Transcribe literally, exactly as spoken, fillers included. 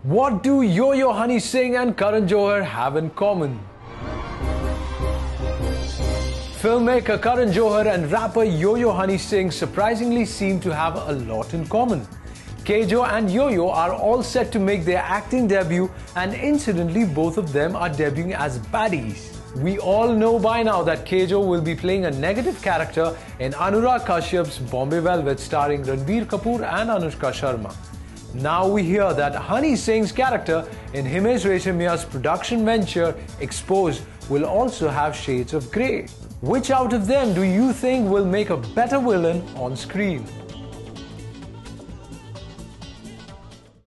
What do Yo-Yo Honey Singh and Karan Johar have in common? Filmmaker Karan Johar and rapper Yo-Yo Honey Singh surprisingly seem to have a lot in common. Kayjo and Yo-Yo are all set to make their acting debut, and incidentally both of them are debuting as baddies. We all know by now that Kayjo will be playing a negative character in Anurag Kashyap's Bombay Velvet starring Ranbir Kapoor and Anushka Sharma. Now we hear that Honey Singh's character in Himesh Reshammia's production venture Exposed will also have shades of grey. Which out of them do you think will make a better villain on screen?